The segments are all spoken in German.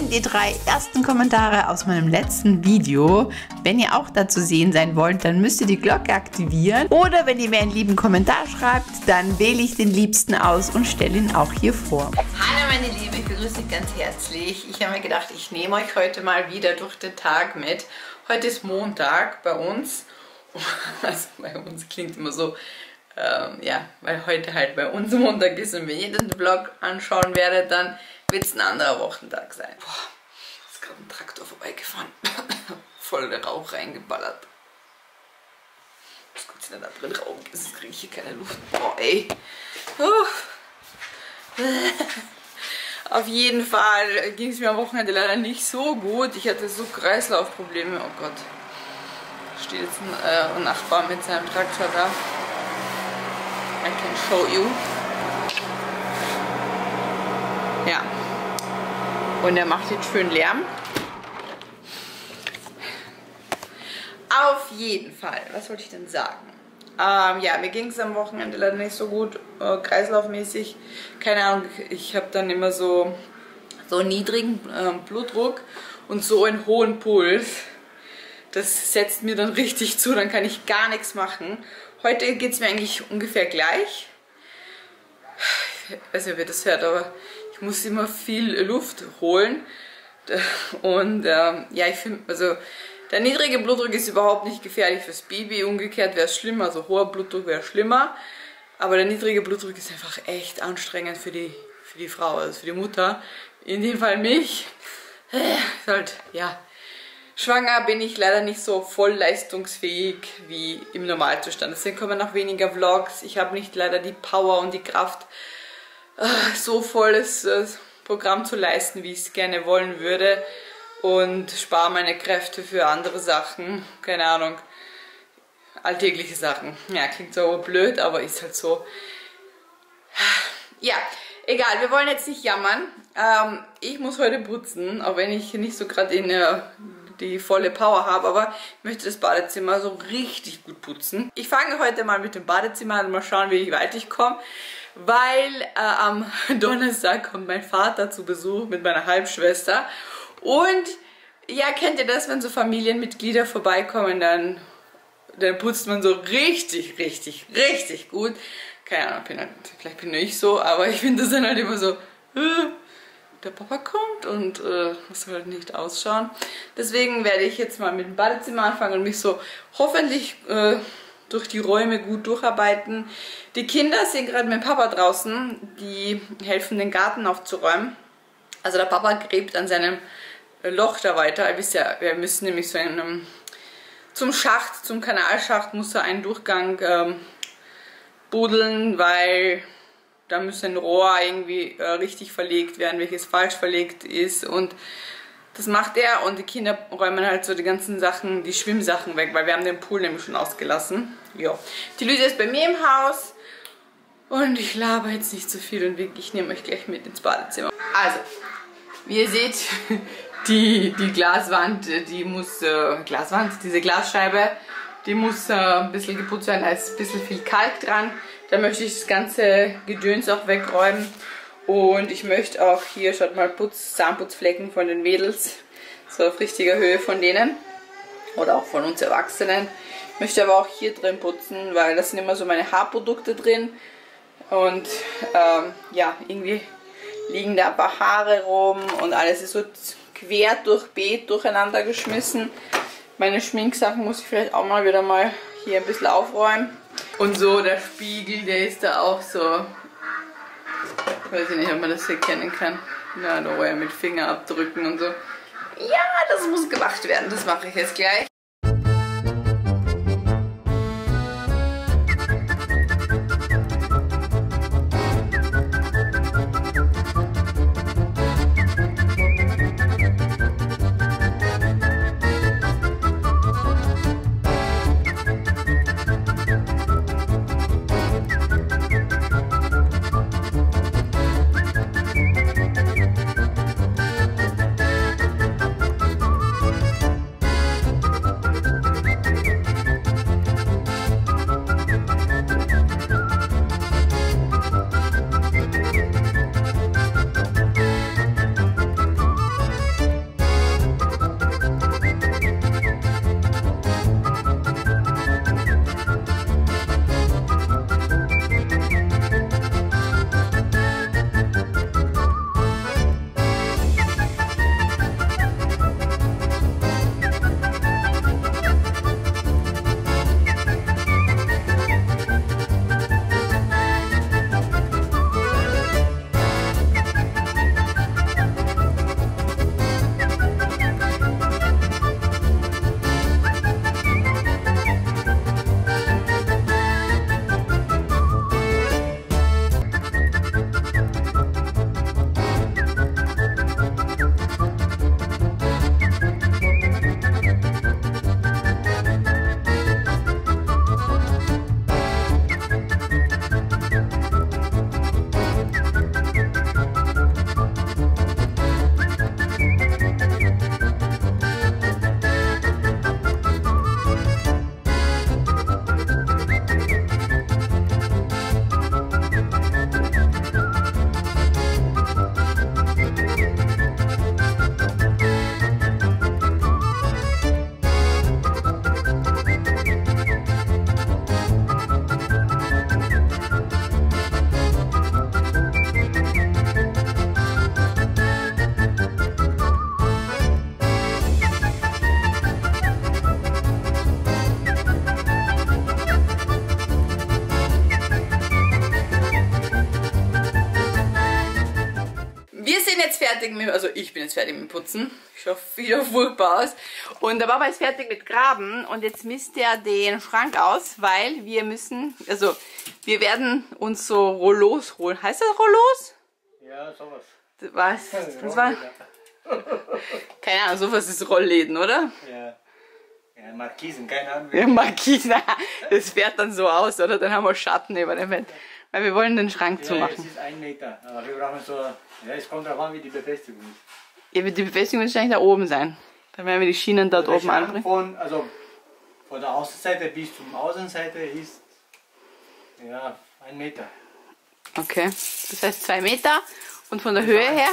sind die 3 ersten Kommentare aus meinem letzten Video. Wenn ihr auch dazu sehen sein wollt, dann müsst ihr die Glocke aktivieren. Oder wenn ihr mir einen lieben Kommentar schreibt, dann wähle ich den liebsten aus und stelle ihn auch hier vor. Hallo meine Liebe, ich begrüße dich ganz herzlich. Ich habe mir gedacht, ich nehme euch heute mal wieder durch den Tag mit. Heute ist Montag bei uns. Also bei uns klingt immer so, ja, weil heute halt bei uns Montag ist und wenn ihr den Vlog anschauen werdet, dann wird es ein anderer Wochentag sein. Boah, ist gerade ein Traktor vorbeigefahren. Voll der Rauch reingeballert. Das gut, dass da drin Rauch ist, jetzt kriege ich hier keine Luft. Boah, ey. Auf jeden Fall ging es mir am Wochenende leider nicht so gut. Ich hatte so Kreislaufprobleme. Oh Gott. Steht jetzt ein Nachbar mit seinem Traktor da. I can show you. Ja. Und er macht jetzt schön Lärm. Auf jeden Fall. Was wollte ich denn sagen? Ja, mir ging es am Wochenende leider nicht so gut, kreislaufmäßig. Keine Ahnung, ich habe dann immer so niedrigen Blutdruck und so einen hohen Puls. Das setzt mir dann richtig zu, dann kann ich gar nichts machen. Heute geht es mir eigentlich ungefähr gleich. Ich weiß nicht, wer das hört, aber ich muss immer viel Luft holen. Und ja, ich finde, also der niedrige Blutdruck ist überhaupt nicht gefährlich fürs Baby. Umgekehrt wäre es schlimmer, also hoher Blutdruck wäre schlimmer. Aber der niedrige Blutdruck ist einfach echt anstrengend für die Frau, also für die Mutter. In dem Fall mich. Ist halt, ja. Schwanger bin ich leider nicht so voll leistungsfähig wie im Normalzustand. Deswegen kommen noch weniger Vlogs. Ich habe nicht leider die Power und die Kraft, so volles Programm zu leisten, wie ich es gerne wollen würde. Und spare meine Kräfte für andere Sachen. Keine Ahnung. Alltägliche Sachen. Ja, klingt so blöd, aber ist halt so. Ja, egal. Wir wollen jetzt nicht jammern. Ich muss heute putzen, auch wenn ich nicht so gerade die volle Power habe, aber ich möchte das Badezimmer so richtig gut putzen. Ich fange heute mal mit dem Badezimmer an und mal schauen, wie weit ich komme, weil am Donnerstag kommt mein Vater zu Besuch mit meiner Halbschwester und ja, kennt ihr das, wenn so Familienmitglieder vorbeikommen, dann putzt man so richtig gut. Keine Ahnung, vielleicht bin ich so, aber ich finde das dann halt immer so, der Papa kommt und muss halt nicht ausschauen. Deswegen werde ich jetzt mal mit dem Badezimmer anfangen und mich so hoffentlich durch die Räume gut durcharbeiten. Die Kinder sind gerade mit dem Papa draußen, die helfen den Garten aufzuräumen. Also der Papa gräbt an seinem Loch da weiter. Ihr wisst ja, wir müssen nämlich so zum Schacht, zum Kanalschacht muss er einen Durchgang buddeln, weil da muss ein Rohr irgendwie richtig verlegt werden, welches falsch verlegt ist und das macht er und die Kinder räumen halt so die ganzen Sachen, die Schwimmsachen weg, weil wir haben den Pool nämlich schon ausgelassen. Ja. Die Lydia ist bei mir im Haus und ich laber jetzt nicht so viel und ich nehme euch gleich mit ins Badezimmer. Also, wie ihr seht, die Glaswand, die muss, diese Glasscheibe, die muss ein bisschen geputzt werden, da ist ein bisschen viel Kalk dran. Da möchte ich das ganze Gedöns auch wegräumen. Und ich möchte auch hier, schaut mal, Zahnputzflecken von den Mädels. So auf richtiger Höhe von denen. Oder auch von uns Erwachsenen. Ich möchte aber auch hier drin putzen, weil das sind immer so meine Haarprodukte drin. Und ja, irgendwie liegen da ein paar Haare rum und alles ist so quer durch Beet durcheinander geschmissen. Meine Schminksachen muss ich vielleicht auch mal wieder hier ein bisschen aufräumen. Und so, der Spiegel, der ist da auch so, ich weiß nicht, ob man das erkennen kann. Ja, da ja mit Fingerabdrücken und so. Ja, das muss gemacht werden, das mache ich jetzt gleich. fertig mit, also ich bin jetzt fertig mit Putzen. Ich schaue wieder furchtbar aus. Und der Papa ist fertig mit Graben und jetzt misst er den Schrank aus, weil wir müssen, also wir werden uns so Rollos holen. Heißt das Rollos? Ja, sowas. Was? Das war... Keine Ahnung, sowas ist Rollläden, oder? Ja. Ja, Markisen, keine Ahnung. Ja, Markise, das fährt dann so aus, oder? Dann haben wir Schatten über dem Bett. Weil wir wollen den Schrank zumachen. Ja, es ist 1 Meter, aber wir brauchen so, ja, es kommt darauf an, wie die Befestigung ist. Ja, die Befestigung wird wahrscheinlich da oben sein. Dann werden wir die Schienen dort oben anbringen. Von der Außenseite bis zum Außenseite ist, ja, 1 Meter. Okay, das heißt 2 Meter und von der Höhe her?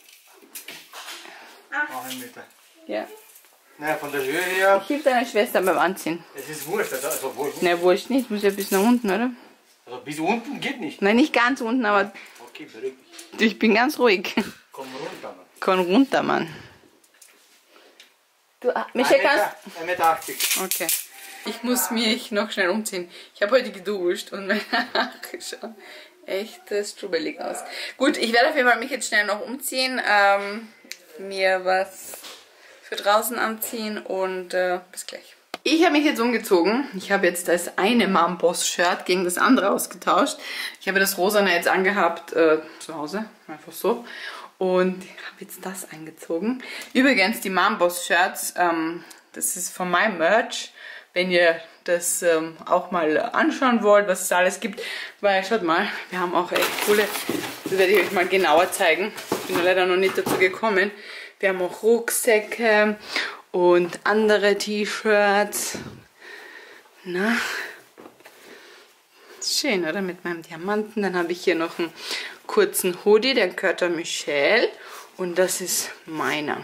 Auch 1 Meter. Ja. Naja, von der Höhe her, Ich hilf deiner Schwester beim Anziehen. es ist wurscht, also wohl. Na, wurscht nicht, muss ja bis nach unten, oder? Also bis unten geht nicht. Nein, nicht ganz unten, aber Okay, beruhig dich. ich bin ganz ruhig. Komm runter, Mann. Komm runter, Mann. Du, Michael, kannst... 1,80 Meter. Okay. Ich muss mich noch schnell umziehen. Ich habe heute geduscht und meine Haare schauen echt strubbelig aus. Gut, ich werde auf jeden Fall mich jetzt schnell noch umziehen, mir was für draußen anziehen und bis gleich. Ich habe mich jetzt umgezogen. Ich habe jetzt das eine Mom Boss Shirt gegen das andere ausgetauscht. Ich habe das rosane jetzt angehabt zu Hause, einfach so. Und ich habe jetzt das angezogen. Übrigens, die Mom Boss Shirts, das ist von meinem Merch. Wenn ihr das auch mal anschauen wollt, was es alles gibt. Weil, schaut mal, wir haben auch echt coole, das werde ich euch mal genauer zeigen. Ich bin leider noch nicht dazu gekommen. Wir haben auch Rucksäcke und andere T-Shirts. Na, schön, oder? Mit meinem Diamanten. Dann habe ich hier noch einen kurzen Hoodie, der gehört an Michelle. Und das ist meiner.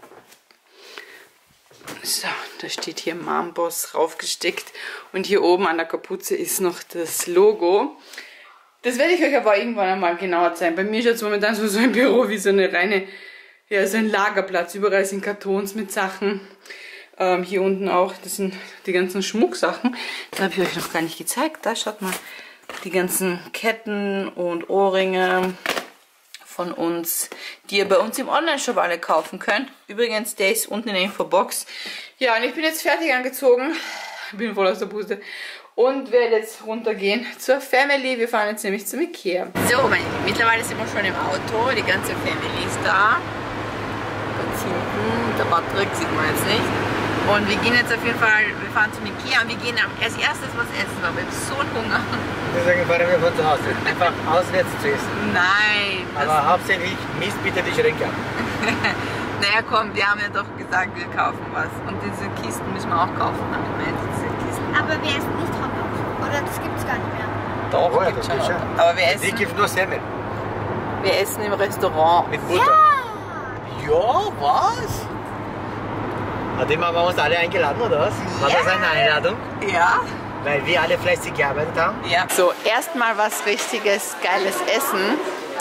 So, da steht hier Mom Boss raufgesteckt. Und hier oben an der Kapuze ist noch das Logo. Das werde ich euch aber irgendwann einmal genauer zeigen. Bei mir schaut es momentan so ein Büro wie so eine reine, ja, so ein Lagerplatz. Überall sind Kartons mit Sachen. Hier unten auch, das sind die ganzen Schmucksachen. Das habe ich euch noch gar nicht gezeigt. Da schaut mal, die ganzen Ketten und Ohrringe von uns, die ihr bei uns im Online-Shop alle kaufen könnt. Übrigens, der ist unten in der Infobox. Ja, und ich bin jetzt fertig angezogen. Bin voll aus der Puste. Und werde jetzt runtergehen zur Family. Wir fahren jetzt nämlich zum Ikea. So, mittlerweile sind wir schon im Auto. Die ganze Family ist da. Ganz hinten, der Patrick sieht man jetzt nicht. Und wir gehen jetzt auf jeden Fall, wir fahren zum Ikea und wir gehen als erstes was essen, weil wir haben so einen Hunger. Deswegen fahren wir von zu Hause. Einfach auswärts zu essen. Nein. Aber hauptsächlich misst bitte die Schränke ab. Naja, komm, wir haben ja doch gesagt, wir kaufen was. Und diese Kisten müssen wir auch kaufen. Aber wir essen nicht Hotdogs. Oder das gibt's gar nicht mehr. Doch, Oh ja, gibt's das schon. geht schon. Aber wir Die essen, gibt nur Semmel. wir essen im Restaurant. Mit Butter. Ja, was? Hat die Mama uns alle eingeladen, oder was? War das eine Einladung? Ja. Weil wir alle fleißig gearbeitet haben? Ja. So, erstmal was richtiges, geiles Essen.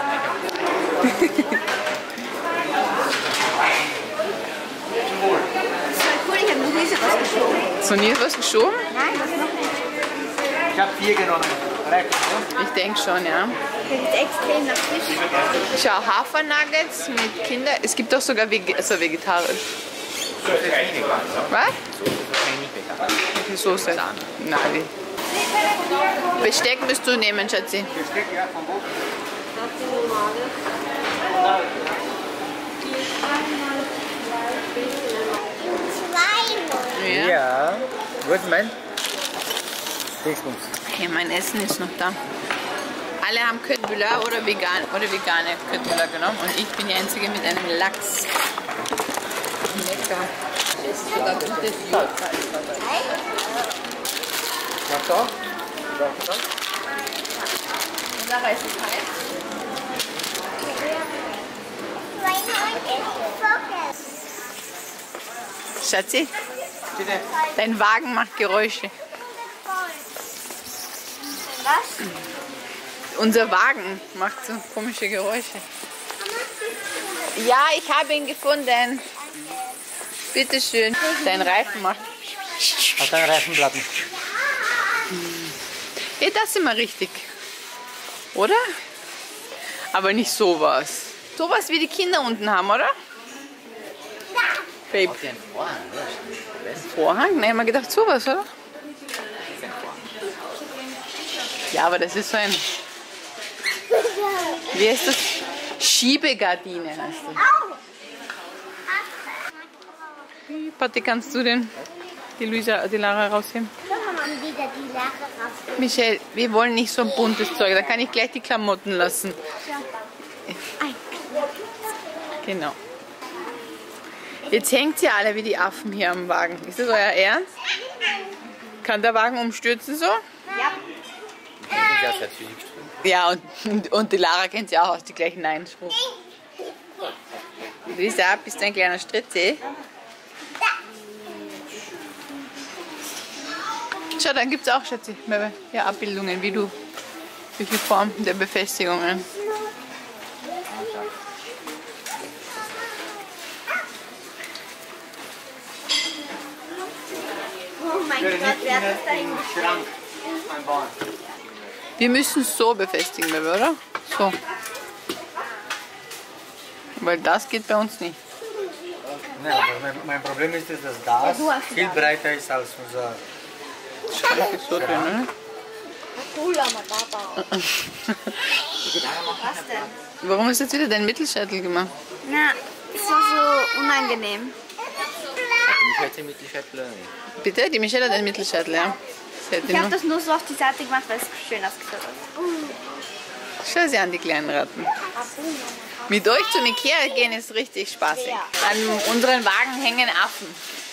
Cool, ich habe noch nie so was geschoben. So, nie was geschoben? Nein, das noch nicht. Ich habe 4 genommen. Reicht, ne? Ich denke schon, ja. Das ist extrem nach Fisch. Schau, Hafernuggets mit Kinder. Es gibt auch sogar vegetarisch. Was? Die Soße. Nein, die. Besteck musst du nehmen, Schatzi. Besteck, ja, von wo? Zwei. Ja. Wo ist mein? Dingsbums. Okay, mein Essen ist noch da. Alle haben Köttbullar oder vegane Köttbullar genommen und ich bin die Einzige mit einem Lachs. Lecker. Das ist sogar gutes Salz. Was da? Und nachher ist es heiß. Schatzi, Bitte. dein Wagen macht Geräusche. Was? Unser Wagen macht so komische Geräusche. Ja, ich habe ihn gefunden. Bitte schön. Dein Reifen macht. Hast du einen Reifenplatten? Ja, das sind wir richtig. Oder? Aber nicht sowas. Sowas wie die Kinder unten haben, oder? Babe. Habt ihr einen Vorhang, oder? Vorhang? Nein, ich hab mir gedacht, sowas, oder? Ja, aber das ist so ein... Wie heißt das? Schiebegardine heißt das. Patti, kannst du die Lara rausheben? Michelle, wir wollen nicht so ein buntes Zeug. Da kann ich gleich die Klamotten lassen. Genau. Jetzt hängt ihr alle wie die Affen hier am Wagen. Ist das euer Ernst? Kann der Wagen umstürzen so? Ja, und die Lara kennt sie auch aus, die gleichen Einspruch. Lisa, bist du ein kleiner Stritze? Schau, dann gibt es auch, Schätze, ja, Abbildungen, welche Form der Befestigungen. Oh mein Gott, wer hat das da hingestellt? Wir müssen es so befestigen, Baby, oder? So. Weil das geht bei uns nicht. Nein, aber mein Problem ist, dass das viel breiter ist als unser... Schrank ist so drin, ne? Was denn? Warum hast du jetzt wieder deinen Mittelscheitel gemacht? Na, es war so unangenehm. Bitte? Die Michelle hat einen Mittelscheitel, ja. Ich habe das nur so auf die Seite gemacht, weil es schön ausgeschaut hat. Schau sie an, die kleinen Ratten. Mit euch zum Ikea gehen ist richtig spaßig. An unseren Wagen hängen Affen.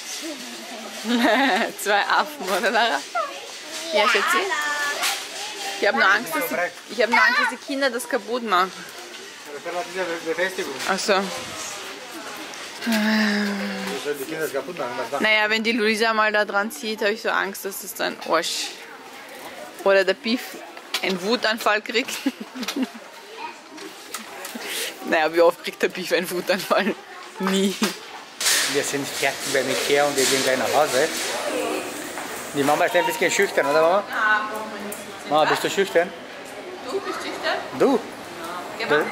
2 Affen, oder Lara? Ja, Schätze. Ich habe nur Angst, dass die Kinder das kaputt machen. Ach so. Die Kinder das kaputt machen. Naja, wenn die Luisa mal da dran zieht, habe ich so Angst, dass das dann Arsch oder der Beef einen Wutanfall kriegt. Naja, wie oft kriegt der Beef einen Wutanfall? Nie. Wir sind fertig beim Ikea und wir gehen gleich nach Hause. Die Mama ist ein bisschen schüchtern, oder Mama? Mama, bist du schüchtern? Du bist schüchtern? Du? Geh mal.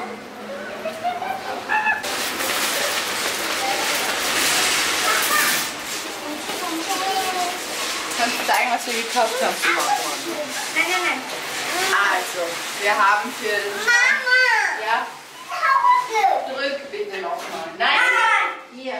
Kannst du zeigen, was wir gekauft haben? Nein. Also, wir haben für den ja, drück bitte nochmal. Nein, hier.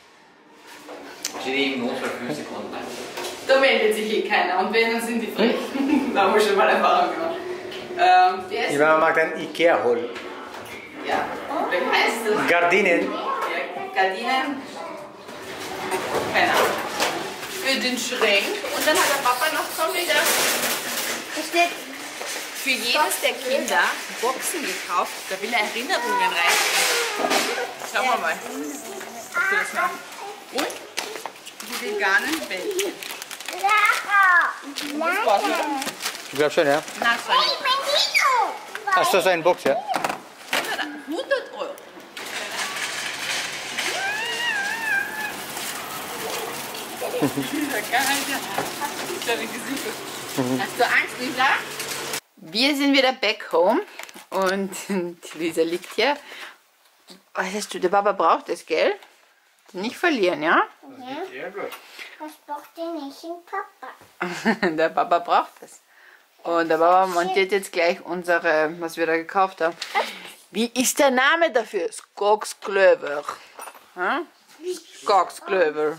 Steht im Notfall 5 Sekunden lang. Da meldet sich eh keiner und wenn, dann sind die frech. Da haben wir schon mal Erfahrung gemacht. Die Mama macht ein Ikea-Hol. Ja, wie heißt das? Gardinen. Ja, Gardinen. Keine Ahnung. Für den Schrank. Und dann hat der Papa noch so wieder Da steht für jedes der Kinder Boxen gekauft. Da will er Erinnerungen rein. Schauen wir mal, ob du das machst. Und die veganen Bällchen. Das war's, oder? Ich glaube schon, ja. Na, das war nicht. Hast du so eine Box, ja? 100 Euro. Hast du Angst, Lisa? Wir sind wieder back home und Lisa liegt hier. Was hast du? Der Papa braucht das, gell? Nicht verlieren, ja? Das braucht ihr nicht in Papa. Der Papa braucht das. Und der Papa montiert jetzt gleich unsere, was wir da gekauft haben. Wie ist der Name dafür? Skogsklöver. Hm? Skogsklöver.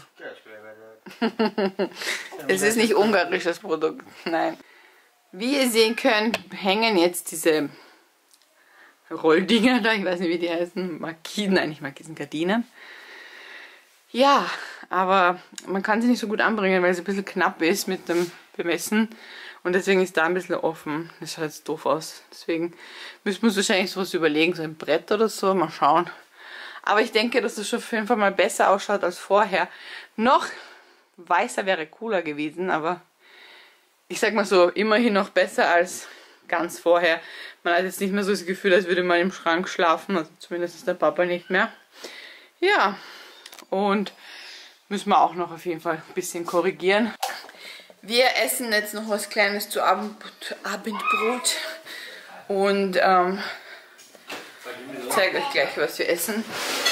Es ist nicht ungarisch, das Produkt. Nein. Wie ihr sehen könnt, hängen jetzt diese Rolldinger da. Ich weiß nicht, wie die heißen. Markisen, nein, nicht Markisen, Gardinen. Ja, aber man kann sie nicht so gut anbringen, weil es ein bisschen knapp ist mit dem Bemessen. Und deswegen ist da ein bisschen offen. Das schaut jetzt doof aus. Deswegen müssen wir uns wahrscheinlich sowas überlegen, so ein Brett oder so. Mal schauen. Aber ich denke, dass das schon auf jeden Fall mal besser ausschaut als vorher. Noch weißer wäre cooler gewesen, aber ich sag mal so, immerhin noch besser als ganz vorher. Man hat jetzt nicht mehr so das Gefühl, als würde man im Schrank schlafen. Also zumindest der Papa nicht mehr. Ja, und müssen wir auch noch auf jeden Fall ein bisschen korrigieren. Wir essen jetzt noch was Kleines zu Abendbrot. Und zeige euch gleich, was wir essen.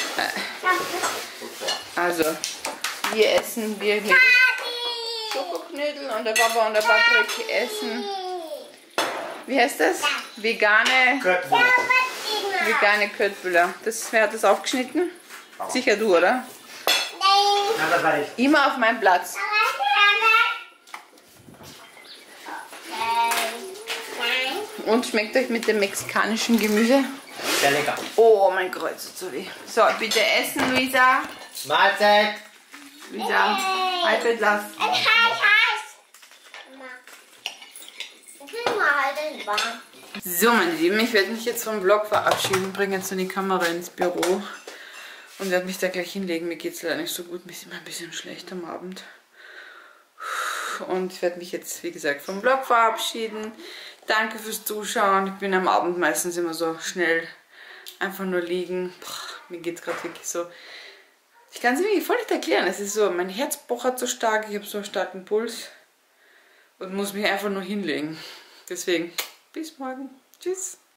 Also, wir essen Schokoknödel und der Papa und der Patrick essen, wie heißt das? Vegane Köttbullar. Wer hat das aufgeschnitten? Sicher du, oder? Nein. Ja, das war ich. Immer auf meinem Platz. Und schmeckt euch mit dem mexikanischen Gemüse? Sehr lecker. Oh, mein Kreuz tut so weh. So, bitte essen, Luisa. Mahlzeit. Luisa, iPad lass. So, meine Lieben, ich werde mich jetzt vom Vlog verabschieden, bringe jetzt so die Kamera ins Büro und werde mich da gleich hinlegen. Mir geht es leider nicht so gut, mir ist immer ein bisschen schlecht am Abend. Und ich werde mich jetzt, wie gesagt, vom Vlog verabschieden. Danke fürs Zuschauen. Ich bin am Abend meistens immer so schnell einfach nur liegen. Mir geht es gerade wirklich so. Ich kann es mir voll nicht erklären. Es ist so, mein Herz pochert so stark, ich habe so einen starken Puls und muss mich einfach nur hinlegen. Deswegen, bis morgen. Tschüss.